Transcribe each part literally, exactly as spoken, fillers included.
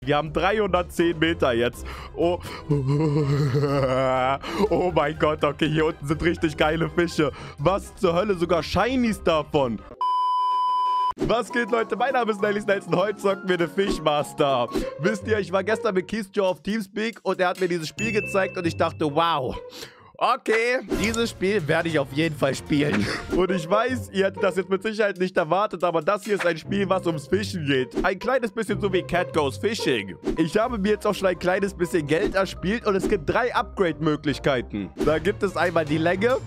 Wir haben dreihundertzehn Meter jetzt. Oh. Oh mein Gott, okay, hier unten sind richtig geile Fische. Was zur Hölle, sogar Shinies davon. Was geht, Leute? Mein Name ist Nelly Nelson. Heute zocken wir The Fishmaster. Wisst ihr, ich war gestern mit Keith Joe auf Teamspeak und er hat mir dieses Spiel gezeigt und ich dachte, wow. Okay, dieses Spiel werde ich auf jeden Fall spielen. Und ich weiß, ihr hättet das jetzt mit Sicherheit nicht erwartet, aber das hier ist ein Spiel, was ums Fischen geht. Ein kleines bisschen so wie Cat Goes Fishing. Ich habe mir jetzt auch schon ein kleines bisschen Geld erspielt und es gibt drei Upgrade-Möglichkeiten. Da gibt es einmal die Länge.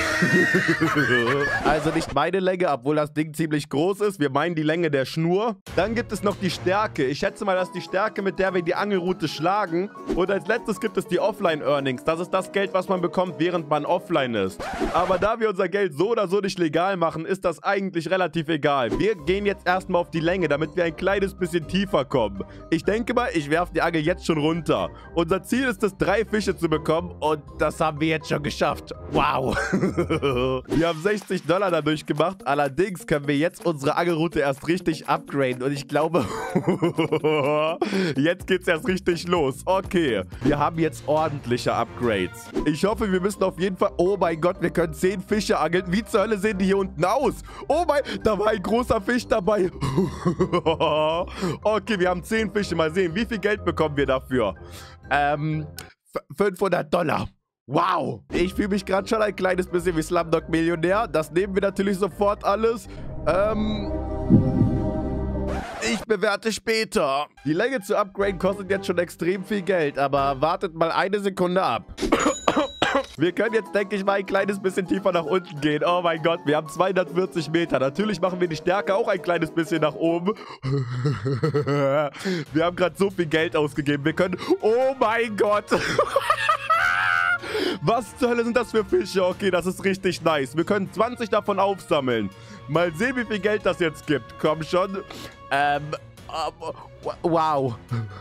Also nicht meine Länge, obwohl das Ding ziemlich groß ist. Wir meinen die Länge der Schnur. Dann gibt es noch die Stärke. Ich schätze mal, das ist die Stärke, mit der wir die Angelrute schlagen. Und als letztes gibt es die Offline-Earnings. Das ist das Geld, was man bekommt, während man offline ist. Aber da wir unser Geld so oder so nicht legal machen, ist das eigentlich relativ egal. Wir gehen jetzt erstmal auf die Länge, damit wir ein kleines bisschen tiefer kommen. Ich denke mal, ich werfe die Angel jetzt schon runter. Unser Ziel ist es, drei Fische zu bekommen und das haben wir jetzt schon geschafft. Wow. Wir haben sechzig Dollar dadurch gemacht. Allerdings können wir jetzt unsere Angelrute erst richtig upgraden und ich glaube, jetzt geht's erst richtig los. Okay, wir haben jetzt ordentliche Upgrades. Ich hoffe, wir müssen auf jeden Fall... Oh mein Gott, wir können zehn Fische angeln. Wie zur Hölle sehen die hier unten aus? Oh mein... Da war ein großer Fisch dabei. Okay, wir haben zehn Fische. Mal sehen, wie viel Geld bekommen wir dafür? Ähm... fünfhundert Dollar. Wow. Ich fühle mich gerade schon ein kleines bisschen wie Slumdog Millionär. Das nehmen wir natürlich sofort alles. Ähm... Ich bewerte später. Die Länge zu upgraden kostet jetzt schon extrem viel Geld, aber wartet mal eine Sekunde ab. Wir können jetzt, denke ich mal, ein kleines bisschen tiefer nach unten gehen. Oh mein Gott, wir haben zweihundertvierzig Meter. Natürlich machen wir die Stärke auch ein kleines bisschen nach oben. Wir haben gerade so viel Geld ausgegeben. Wir können... Oh mein Gott. Was zur Hölle sind das für Fische? Okay, das ist richtig nice. Wir können zwanzig davon aufsammeln. Mal sehen, wie viel Geld das jetzt gibt. Komm schon. Ähm... Wow.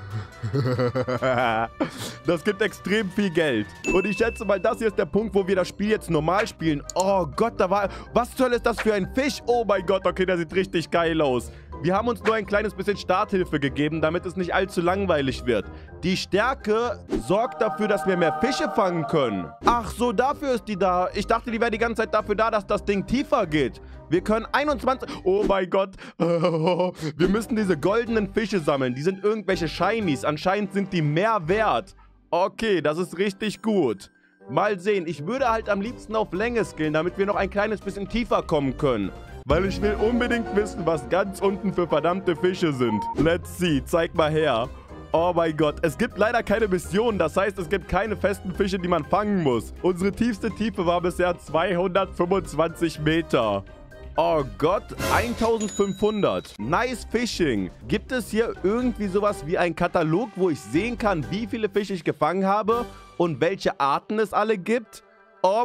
Das gibt extrem viel Geld. Und ich schätze mal, das hier ist der Punkt, wo wir das Spiel jetzt normal spielen. Oh Gott, da war... Was zur Hölle ist das für ein Fisch? Oh mein Gott, okay, der sieht richtig geil aus. Wir haben uns nur ein kleines bisschen Starthilfe gegeben, damit es nicht allzu langweilig wird. Die Stärke sorgt dafür, dass wir mehr Fische fangen können. Ach so, dafür ist die da. Ich dachte, die wäre die ganze Zeit dafür da, dass das Ding tiefer geht. Wir können einundzwanzig... Oh mein Gott. Wir müssen diese goldenen Fische sammeln. Die sind irgendwelche Shinies. Anscheinend sind die mehr wert. Okay, das ist richtig gut. Mal sehen. Ich würde halt am liebsten auf Länge skillen, damit wir noch ein kleines bisschen tiefer kommen können. Weil ich will unbedingt wissen, was ganz unten für verdammte Fische sind. Let's see. Zeig mal her. Oh mein Gott. Es gibt leider keine Missionen. Das heißt, es gibt keine festen Fische, die man fangen muss. Unsere tiefste Tiefe war bisher zweihundertfünfundzwanzig Meter. Oh Gott, eintausendfünfhundert. Nice Fishing. Gibt es hier irgendwie sowas wie einen Katalog, wo ich sehen kann, wie viele Fische ich gefangen habe und welche Arten es alle gibt? Oh,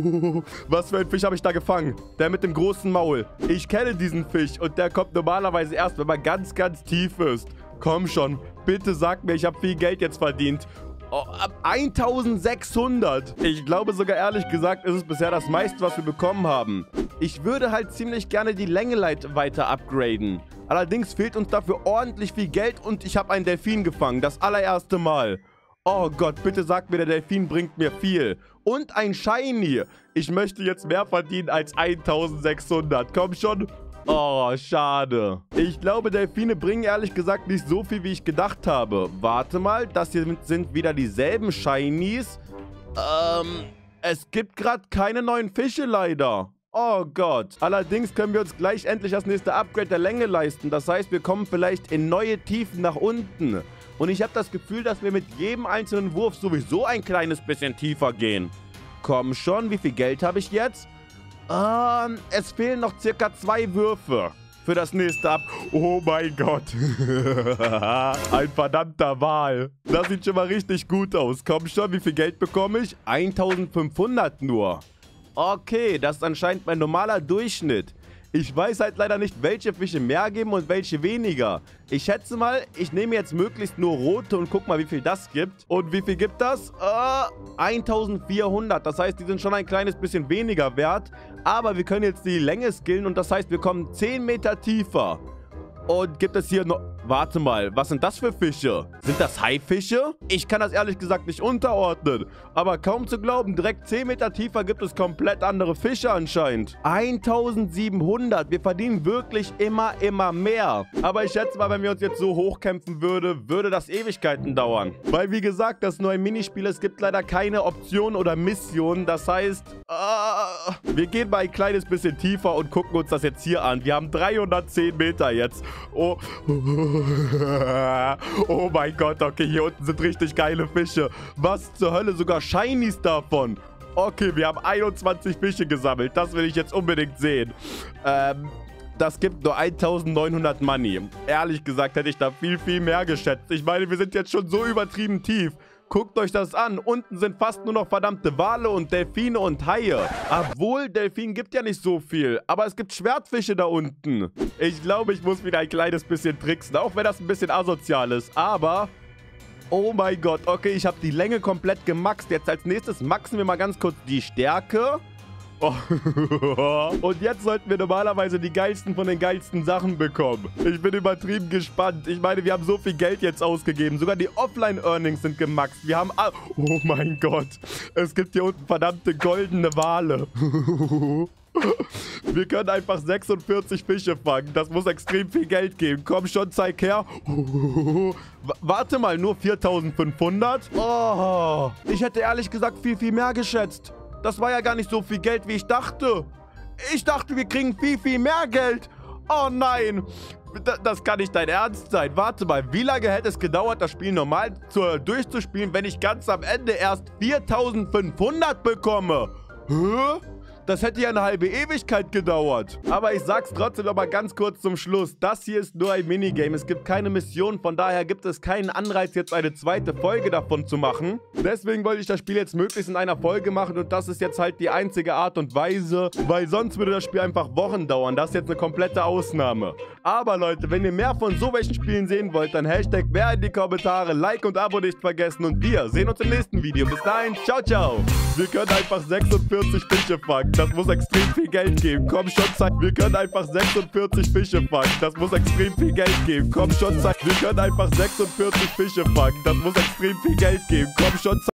was für ein Fisch habe ich da gefangen? Der mit dem großen Maul. Ich kenne diesen Fisch und der kommt normalerweise erst, wenn man ganz, ganz tief ist. Komm schon, bitte sag mir, ich habe viel Geld jetzt verdient. Oh, eintausendsechshundert. Ich glaube sogar ehrlich gesagt, ist es bisher das meiste, was wir bekommen haben. Ich würde halt ziemlich gerne die Länge weiter upgraden. Allerdings fehlt uns dafür ordentlich viel Geld und ich habe einen Delfin gefangen. Das allererste Mal. Oh Gott, bitte sag mir, der Delfin bringt mir viel. Und ein Shiny. Ich möchte jetzt mehr verdienen als eintausendsechshundert. Komm schon. Oh, schade. Ich glaube, Delfine bringen ehrlich gesagt nicht so viel, wie ich gedacht habe. Warte mal, das hier sind wieder dieselben Shinies. Ähm, es gibt gerade keine neuen Fische leider. Oh Gott. Allerdings können wir uns gleich endlich das nächste Upgrade der Länge leisten. Das heißt, wir kommen vielleicht in neue Tiefen nach unten. Und ich habe das Gefühl, dass wir mit jedem einzelnen Wurf sowieso ein kleines bisschen tiefer gehen. Komm schon, wie viel Geld habe ich jetzt? Ähm, es fehlen noch circa zwei Würfe für das nächste Ab... Oh mein Gott. Ein verdammter Wal. Das sieht schon mal richtig gut aus. Komm schon, wie viel Geld bekomme ich? eintausendfünfhundert nur. Okay, das ist anscheinend mein normaler Durchschnitt. Ich weiß halt leider nicht, welche Fische mehr geben und welche weniger. Ich schätze mal, ich nehme jetzt möglichst nur rote und guck mal, wie viel das gibt. Und wie viel gibt das? Äh, eintausendvierhundert. Das heißt, die sind schon ein kleines bisschen weniger wert. Aber wir können jetzt die Länge skillen und das heißt, wir kommen zehn Meter tiefer. Und gibt es hier noch... Warte mal, was sind das für Fische? Sind das Haifische? Ich kann das ehrlich gesagt nicht unterordnen. Aber kaum zu glauben, direkt zehn Meter tiefer gibt es komplett andere Fische anscheinend. eintausendsiebenhundert. Wir verdienen wirklich immer, immer mehr. Aber ich schätze mal, wenn wir uns jetzt so hochkämpfen würden, würde das Ewigkeiten dauern. Weil, wie gesagt, das ist nur ein Minispiel. Es gibt leider keine Option oder Mission. Das heißt, uh, wir gehen mal ein kleines bisschen tiefer und gucken uns das jetzt hier an. Wir haben dreihundertzehn Meter jetzt. Oh, oh mein Gott, okay, hier unten sind richtig geile Fische. Was zur Hölle, sogar Shinies davon. Okay, wir haben einundzwanzig Fische gesammelt. Das will ich jetzt unbedingt sehen. Ähm, das gibt nur eintausendneunhundert Money. Ehrlich gesagt hätte ich da viel, viel mehr geschätzt. Ich meine, wir sind jetzt schon so übertrieben tief. Guckt euch das an. Unten sind fast nur noch verdammte Wale und Delfine und Haie. Obwohl, Delfin gibt ja nicht so viel. Aber es gibt Schwertfische da unten. Ich glaube, ich muss wieder ein kleines bisschen tricksen. Auch wenn das ein bisschen asozial ist. Aber... oh mein Gott. Okay, ich habe die Länge komplett gemaxt. Jetzt als nächstes maxen wir mal ganz kurz die Stärke. Oh. Und jetzt sollten wir normalerweise die geilsten von den geilsten Sachen bekommen. Ich bin übertrieben gespannt. Ich meine, wir haben so viel Geld jetzt ausgegeben. Sogar die Offline-Earnings sind gemaxt. Wir haben... oh mein Gott. Es gibt hier unten verdammte goldene Wale. Wir können einfach sechsundvierzig Fische fangen. Das muss extrem viel Geld geben. Komm schon, zeig her. Warte mal, nur viertausendfünfhundert? Oh, ich hätte ehrlich gesagt viel, viel mehr geschätzt. Das war ja gar nicht so viel Geld, wie ich dachte. Ich dachte, wir kriegen viel, viel mehr Geld. Oh nein. Das, das kann nicht dein Ernst sein. Warte mal, wie lange hätte es gedauert, das Spiel normal zu, durchzuspielen, wenn ich ganz am Ende erst viertausendfünfhundert bekomme? Hä? Das hätte ja eine halbe Ewigkeit gedauert. Aber ich sag's trotzdem noch mal ganz kurz zum Schluss. Das hier ist nur ein Minigame. Es gibt keine Mission. Von daher gibt es keinen Anreiz, jetzt eine zweite Folge davon zu machen. Deswegen wollte ich das Spiel jetzt möglichst in einer Folge machen. Und das ist jetzt halt die einzige Art und Weise. Weil sonst würde das Spiel einfach Wochen dauern. Das ist jetzt eine komplette Ausnahme. Aber Leute, wenn ihr mehr von so welchen Spielen sehen wollt, dann Hashtag mehr in die Kommentare. Like und Abo nicht vergessen. Und wir sehen uns im nächsten Video. Bis dahin, ciao, ciao. Wir können einfach sechsundvierzig Fische fangen. Das muss extrem viel Geld geben. Komm schon, zeig. Wir können einfach sechsundvierzig Fische fangen. Das muss extrem viel Geld geben. Komm schon, zeig. Wir können einfach sechsundvierzig Fische fangen. Das muss extrem viel Geld geben. Komm schon, zeig.